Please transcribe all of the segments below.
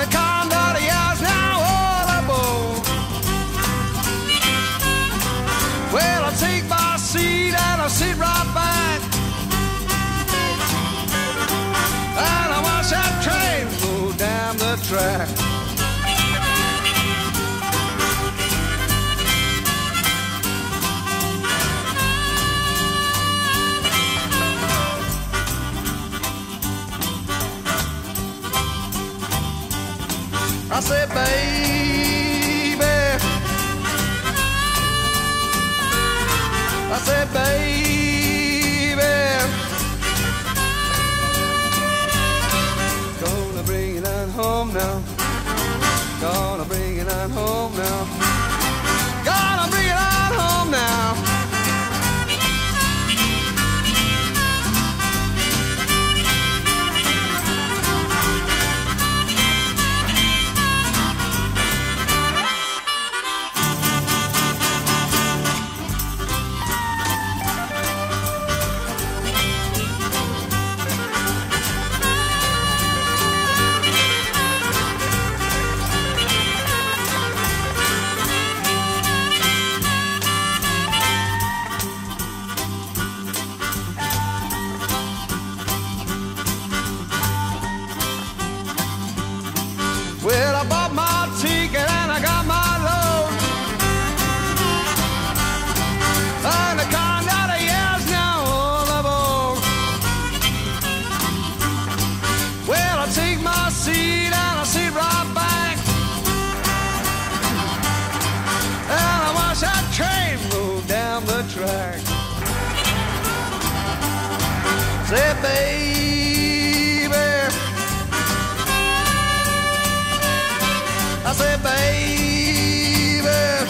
the conduct, yes, now all aboard. Well, I take my seat and I sit right back, and I watch that train go down the track. I said, baby, I said, baby, gonna bring it on home now, gonna bring it on home now, gonna bring it on home now. Well, I bought my ticket and I got my load, and the conductor yells now all aboard. Well, I take my seat and I sit right back, and I watch that train roll down the track. Say, baby, I said, baby,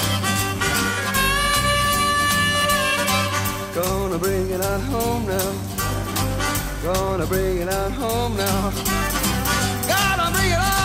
gonna bring it on home now, gonna bring it on home now, gonna bring it on.